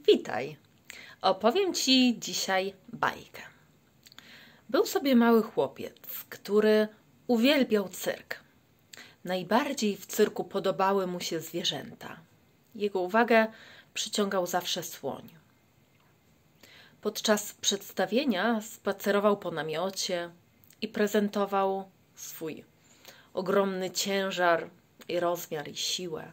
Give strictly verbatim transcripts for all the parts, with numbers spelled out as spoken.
Witaj! Opowiem Ci dzisiaj bajkę. Był sobie mały chłopiec, który uwielbiał cyrk. Najbardziej w cyrku podobały mu się zwierzęta. Jego uwagę przyciągał zawsze słoń. Podczas przedstawienia spacerował po namiocie i prezentował swój ogromny ciężar i rozmiar i siłę.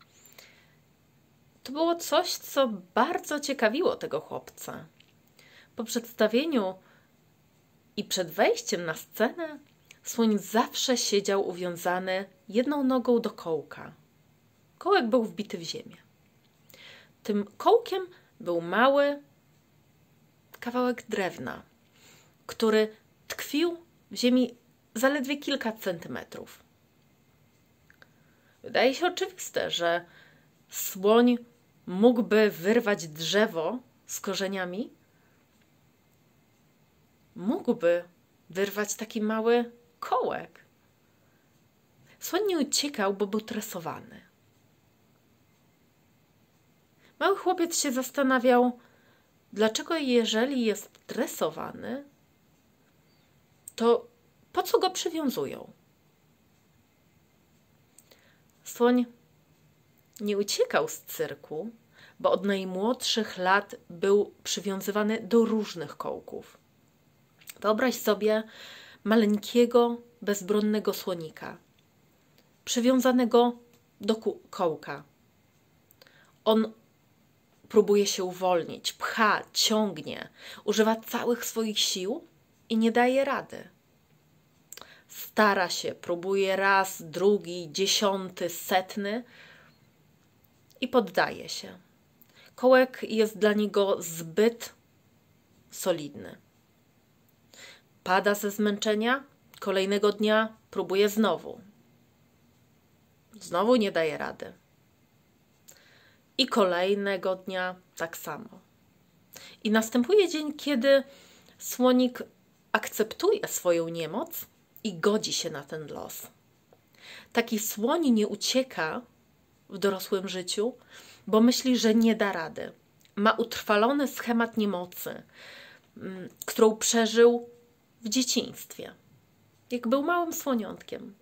To było coś, co bardzo ciekawiło tego chłopca. Po przedstawieniu i przed wejściem na scenę słoń zawsze siedział uwiązany jedną nogą do kołka. Kołek był wbity w ziemię. Tym kołkiem był mały kawałek drewna, który tkwił w ziemi zaledwie kilka centymetrów. Wydaje się oczywiste, że słoń mógłby wyrwać drzewo z korzeniami, mógłby wyrwać taki mały kołek. Słoń nie uciekał, bo był tresowany. Mały chłopiec się zastanawiał, dlaczego jeżeli jest tresowany, to po co go przywiązują? Słoń nie uciekał z cyrku, bo od najmłodszych lat był przywiązywany do różnych kołków. Wyobraź sobie maleńkiego, bezbronnego słonika, przywiązanego do kołka. On próbuje się uwolnić, pcha, ciągnie, używa całych swoich sił i nie daje rady. Stara się, próbuje raz, drugi, dziesiąty, setny i poddaje się. Kołek jest dla niego zbyt solidny. Pada ze zmęczenia, kolejnego dnia próbuje znowu. Znowu nie daje rady. I kolejnego dnia tak samo. I następuje dzień, kiedy słonik akceptuje swoją niemoc i godzi się na ten los. Taki słoń nie ucieka w dorosłym życiu, bo myśli, że nie da rady. Ma utrwalony schemat niemocy, którą przeżył w dzieciństwie, jak był małym słoniątkiem.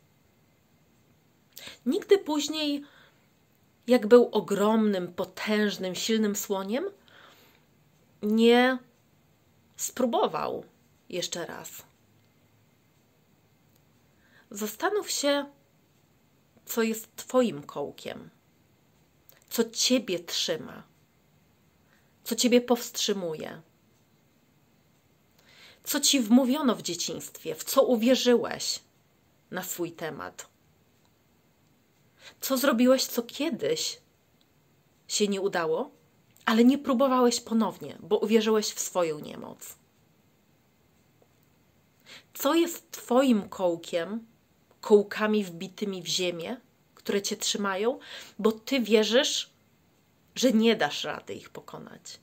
Nigdy później, jak był ogromnym, potężnym, silnym słoniem, nie spróbował jeszcze raz. Zastanów się, co jest twoim kołkiem, co ciebie trzyma, co ciebie powstrzymuje, co ci wmówiono w dzieciństwie, w co uwierzyłeś na swój temat. Co zrobiłeś, co kiedyś się nie udało, ale nie próbowałeś ponownie, bo uwierzyłeś w swoją niemoc. Co jest twoim kołkiem, kołkami wbitymi w ziemię, które cię trzymają, bo ty wierzysz, że nie dasz rady ich pokonać.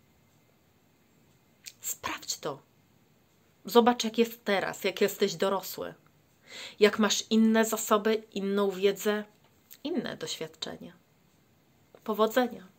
Sprawdź to. Zobacz, jak jest teraz, jak jesteś dorosły. Jak masz inne zasoby, inną wiedzę, inne doświadczenia. Powodzenia.